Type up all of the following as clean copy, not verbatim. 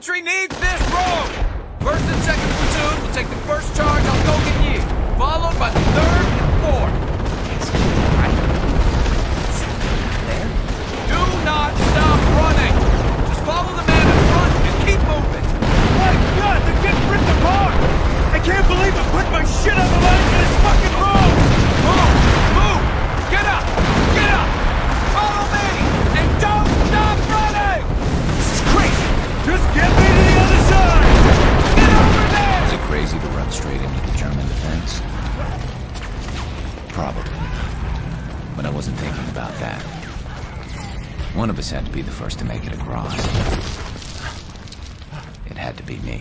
infantry needs this road! 1st and 2nd platoon will take the first charge on Koganyi, followed by the 3rd and 4th. There? Do not stop running! Just follow the man in front and keep moving! My God, they're getting ripped apart! I can't believe I put my shit on the line for this fucking road! Move! Move! Get up! Get up! Follow me! And don't stop running! This is crazy! Just get me to the other side! Get over there! Is it crazy to run straight into the German defense? Probably. But I wasn't thinking about that. One of us had to be the first to make it across. It had to be me.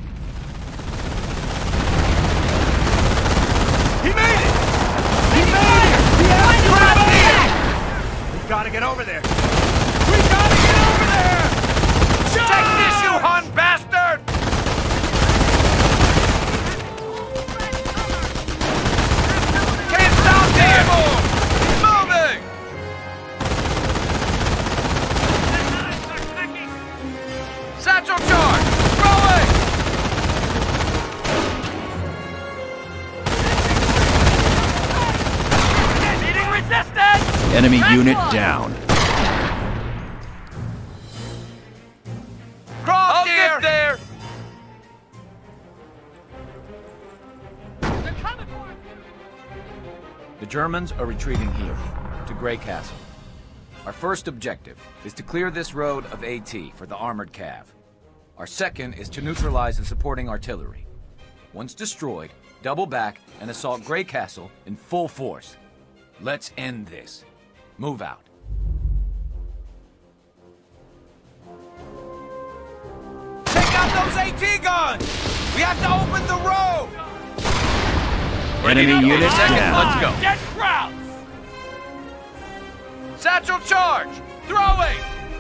He made it! He made it! We gotta get over there! We gotta get over there! Take this, you Hun bastard! Can't stop here! Keep moving! Satchel charge! Throwing! Meeting resistance! Enemy unit down. I'll get there! The Germans are retreating here, to Grey Castle. Our first objective is to clear this road of AT for the armored cav. Our second is to neutralize the supporting artillery. Once destroyed, double back and assault Grey Castle in full force. Let's end this. Move out. Take out those AT guns! We have to open the road! Enemy unit Second, down. let's go. Get crowds! Satchel charge! Throwing!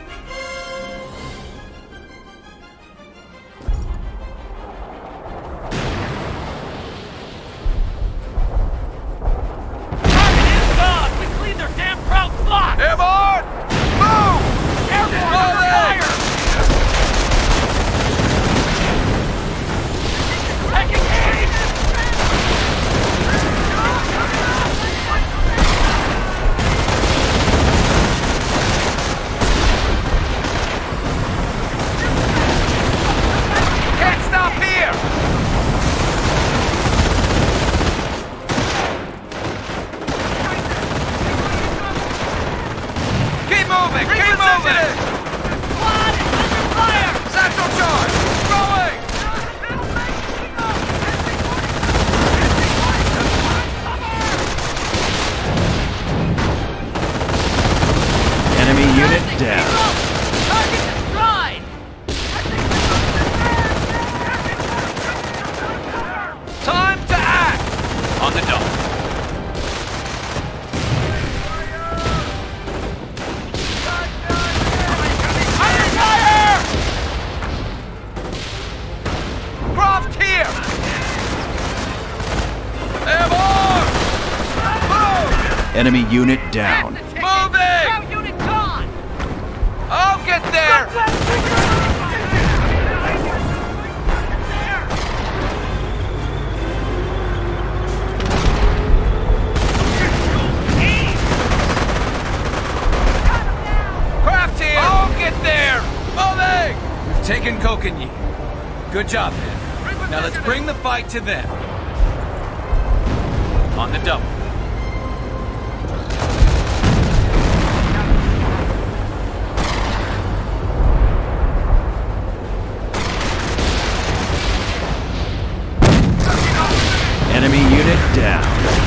We cleaned their damn crowd slot! Airborne! Move! Airborne! Fire! Taking aim! Can't stop here! Keep moving! Keep moving! Squad is under fire! Satchel charge! Throwing! Enemy unit down. Target destroyed! Time to act! On the double. Under fire! Croft here! Airborne! Move! Enemy unit down. Moving! Unit gone! I'll get there! Craft here! I'll get there! Moving! We've taken Kokanyi. Good job, man. Now let's bring the fight to them. On the double. Enemy unit down.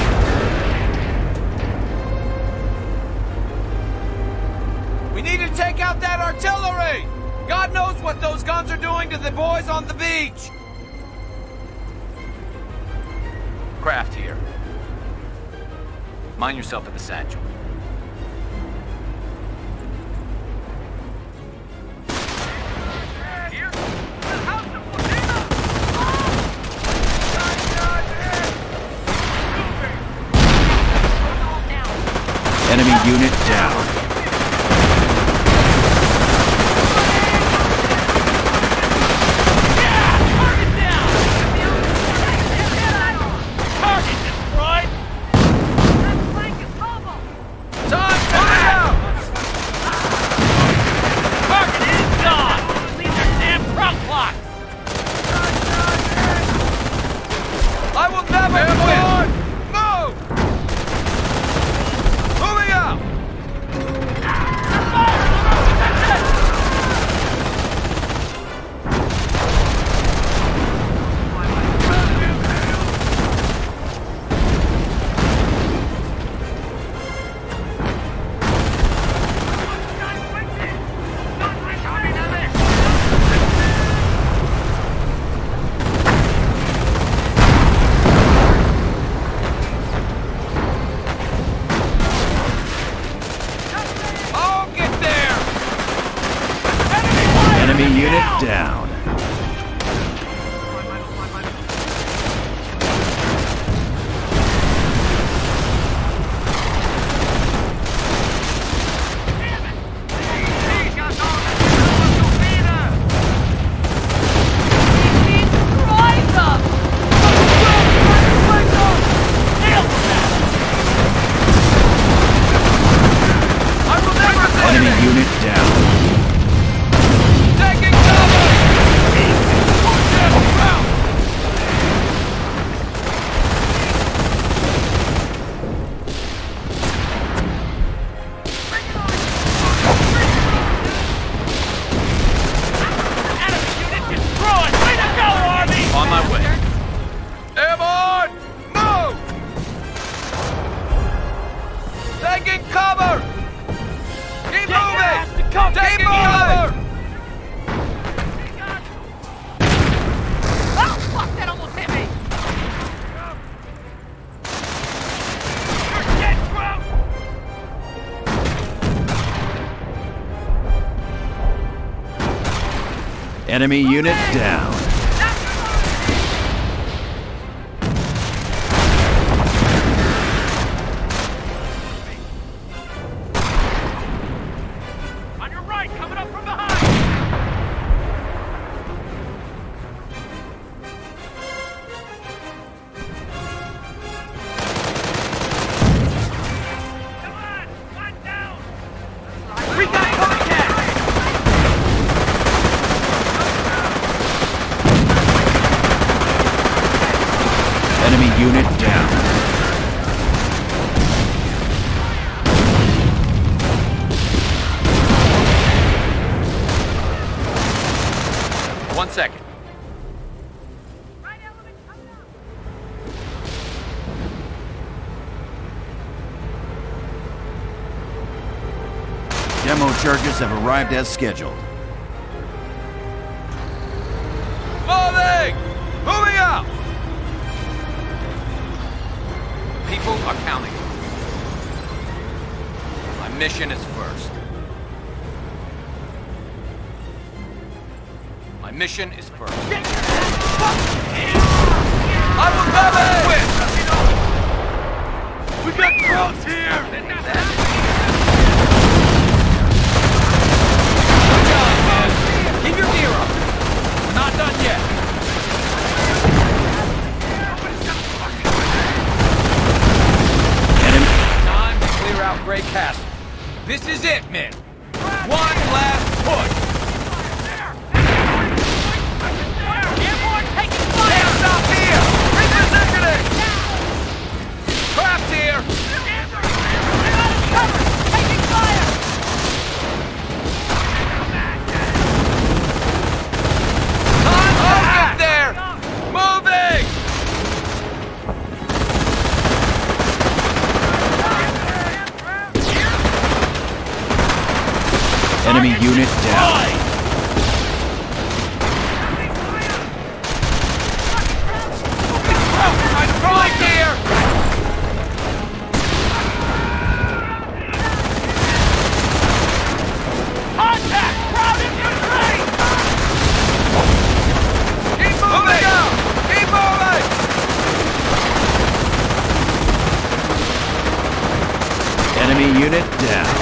We need to take out that artillery! God knows what those guns are doing to the boys on the beach! Craft here. Mind yourself at the satchel. Enemy unit down. Enemy unit down. Enemy unit down. Taking cover! On my way. Airborne! Move! Taking cover! Keep moving! Taking cover! Oh, fuck, that almost hit me! You're dead, bro! Enemy unit down. On your right, coming up from behind! Come on, one down! We got contact! Enemy unit down. 1 second. Right element coming up! Demo charges have arrived as scheduled. Moving! Moving out! People are counting. My mission is first. My mission is first. I will come in! We got crowds here! Good job, man. Keep your gear up. We're not done yet. Time to clear out Grey Castle. This is it, men. One last push. Airborne taking fire! Can't stop here! Repositioning! Craft here! Cover! Taking fire! Time to get there! Moving! Enemy unit down. Right here! Contact! Crowd infantry! Keep moving! Keep moving! Enemy unit down.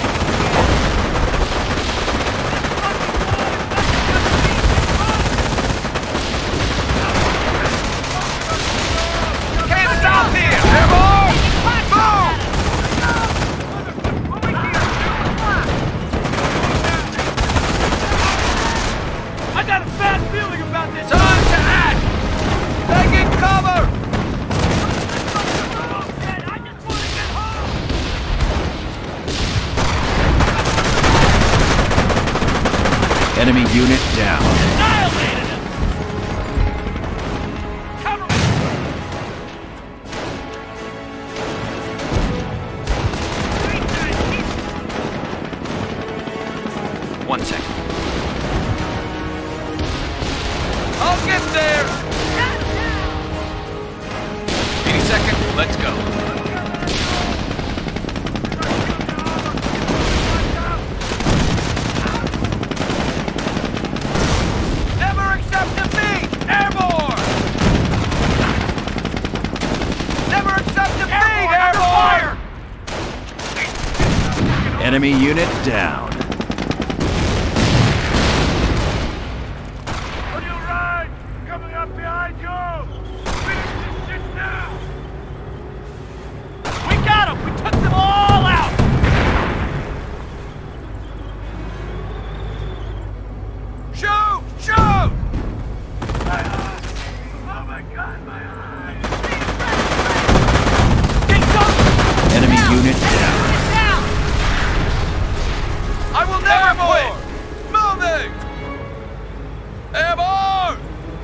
Can't stop here! Airborne! Move! I got a bad feeling about this! Time to act! Taking cover! I just want to get home! Enemy unit down. Annihilated him! Cover me! 1 second. I'll get there! 80 seconds, let's go. Enemy unit down. On your right! Coming up behind you! Finish this shit now! We got them! We took them all out! Shoot! Shoot! My eyes! Oh my god, my eyes! Enemy unit down. I will never quit! Moving! Airborne!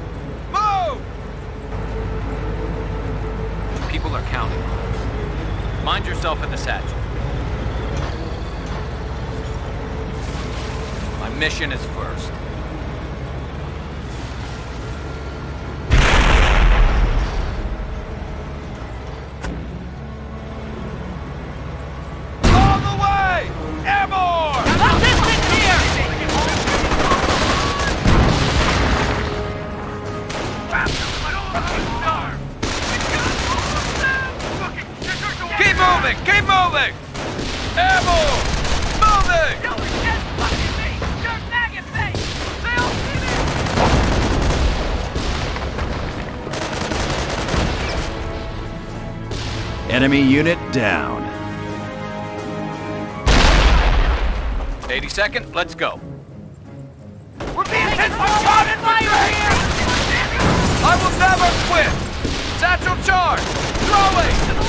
Move! People are counting on us. Mind yourself in the satchel. My mission is first. All the way! Airborne! Keep moving! Keep moving! Airborne! Moving! Enemy unit down. 82nd, let's go. We're being hit by shot and fire here! I will never quit! Satchel charge! Throwing!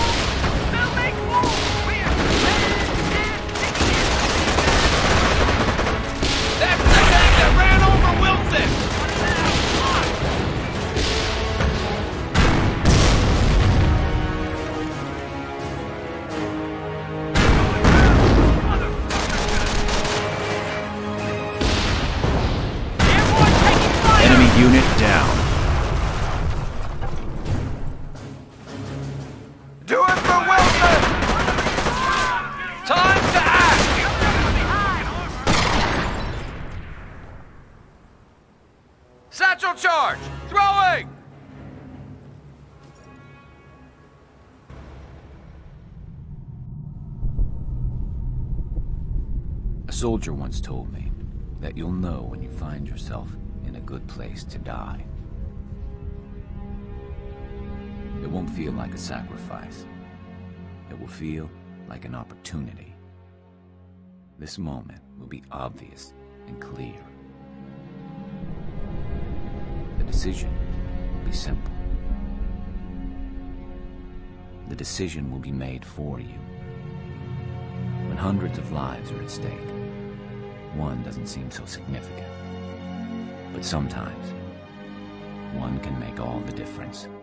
That's the tank that ran over Wilson! Enemy unit down. Do it for Wilson! Time to act! Satchel charge! Throwing! A soldier once told me that you'll know when you find yourself in a good place to die. It won't feel like a sacrifice. It will feel like an opportunity. This moment will be obvious and clear. The decision will be simple. The decision will be made for you. When hundreds of lives are at stake, one doesn't seem so significant. But sometimes, one can make all the difference.